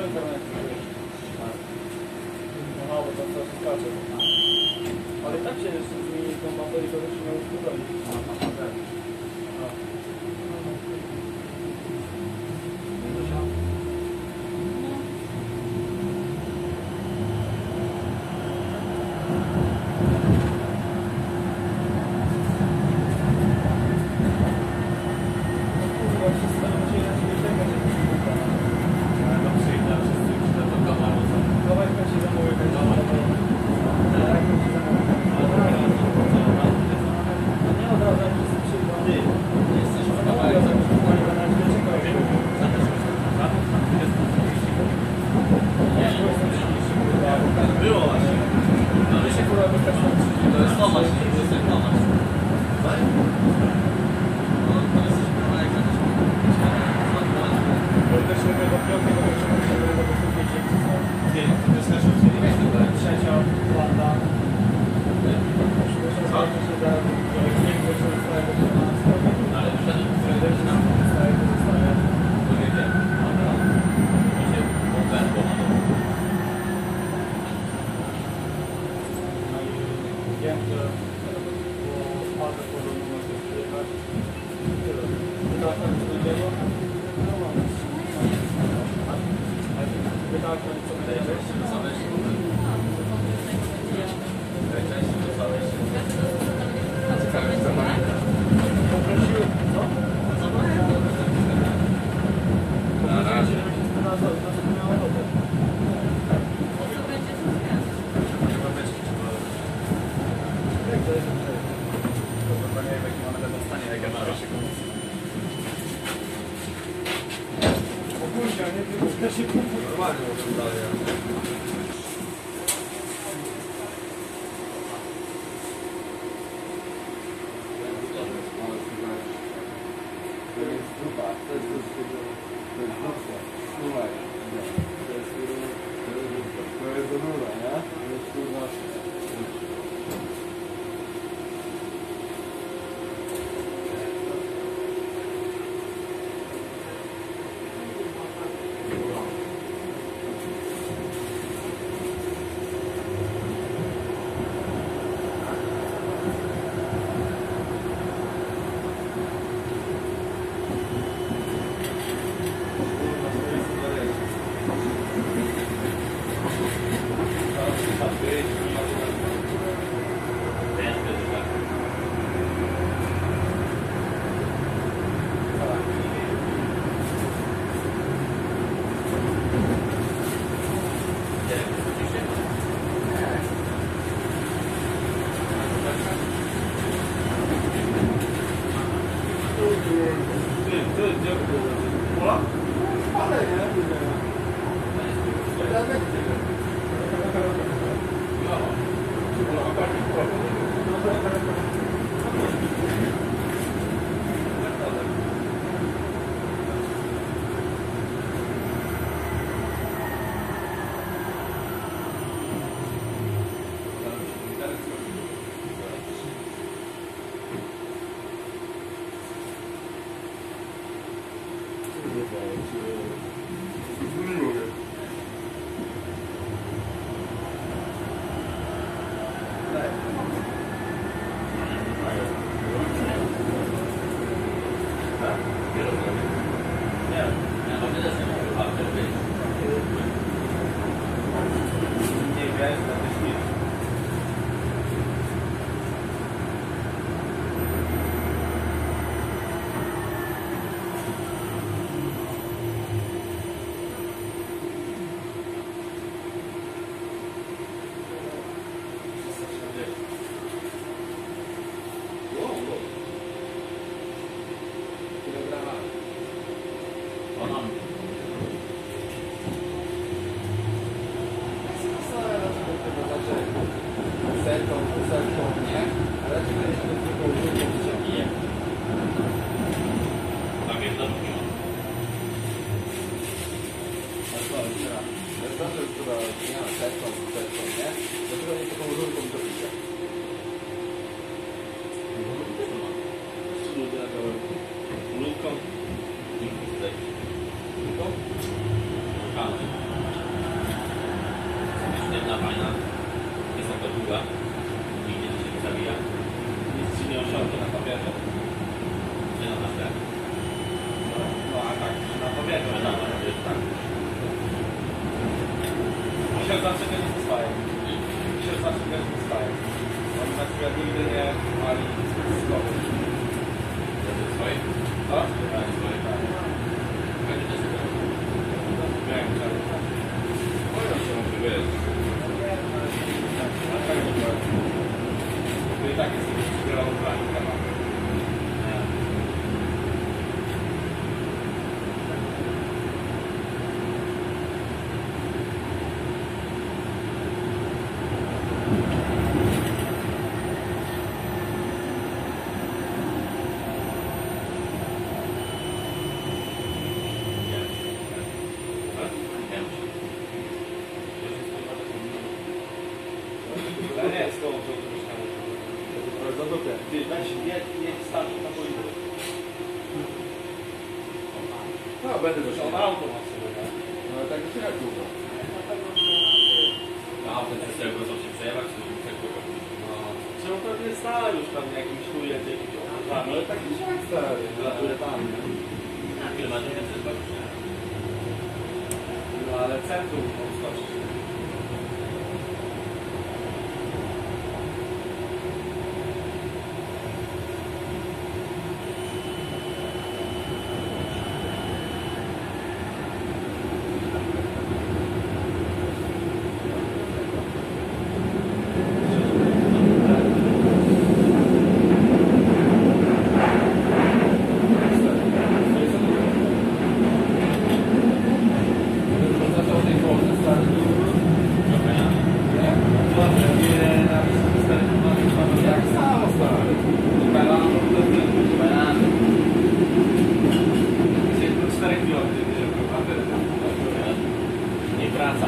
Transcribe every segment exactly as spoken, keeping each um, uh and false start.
Mało to co skacze. Ale tak się zmieni tą baterię, to już miał uszkodzenie. Lutką i tutaj. Lutką? No, będę go On szukał. auto ma w sobie, tak? No, tak się jak długo. Na pewno A autem przez tego chcą się przejechać, to już tak długo. No. Czemu pewnie stale już tam jakimś tu jedzie, jakimś No, okazami. ale taki szlak stary, laturetami, nie? Na kilometrze więcej zobaczysz, nie? No ale centrum odskoczysz. Zaczął tej Polsce stary. Nie? Nie, na wieści stary, no jak samo stary. Dzisiaj po czterech kilometrów nie wiem, nie wraca.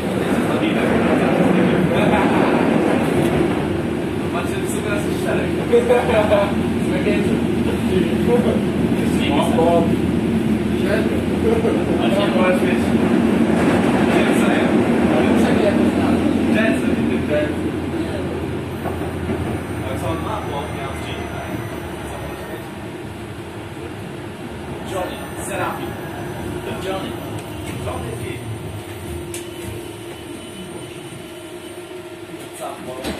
Macie w sumie raz czterech. Zmęgięcie. Śmigły sobie. O, siedmiu. A się możesz mieć. Nie wiem, Ale muszę mi jakoś znaleźć. Dżęsy, nie tym dżęsy. Ale co on ma? Bo on miał dzień, tak? Co możesz mieć? Johnny. Serafin. To Johnny. Johnny G. Sam, bo